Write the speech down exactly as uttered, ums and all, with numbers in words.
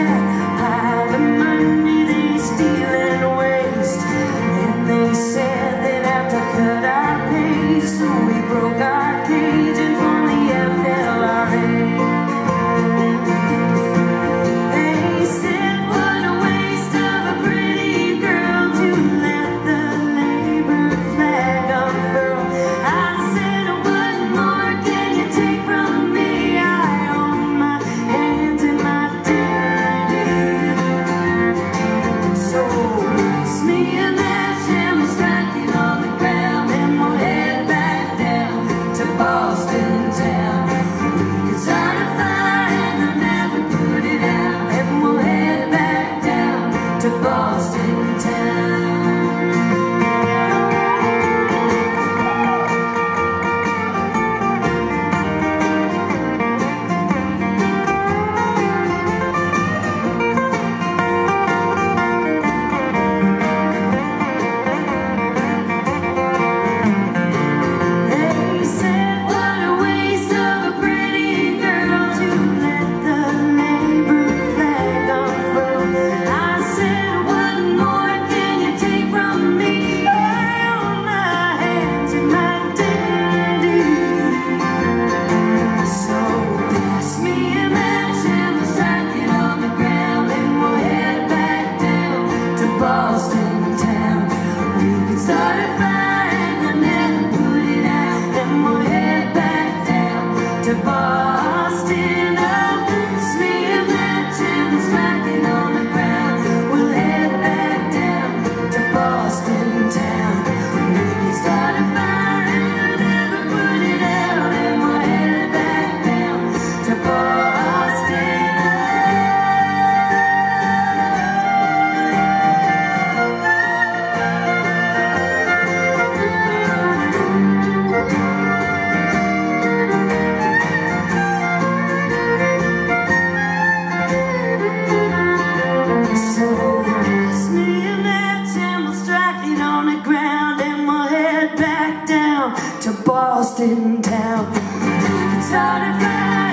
that pile of money they steal and waste. Then they said they'd have to cut our pay, so we broke our cage and formed the F L R A. They said what a waste of a pretty girl to let the labor flag unfurl. I said, what more can you take from me? I own my hands and my dignity. So pass me a match and we'll strike it on the ground, and we'll head back down to Boston town. We could start a fire and they'll never put it out, and we'll head back down to Boston town. They said what a waste of a pretty girl to let the labor flag unfurl. I said, what more can you take from me? I own my hands and my dignity. So pass me a match and we'll strike it on the ground, and we'll head back down to Boston town. We can start a fire and they'll never put it out, and we'll head back down to Boston. Oh, pass me a match and we'll strike it on the ground. We'll head back down to Boston town. We can start a fire and they'll never put it out, and we'll head back down to Boston. So pass me a match and we'll strike it on the ground, and we'll head back down to Boston town. We can start a fire.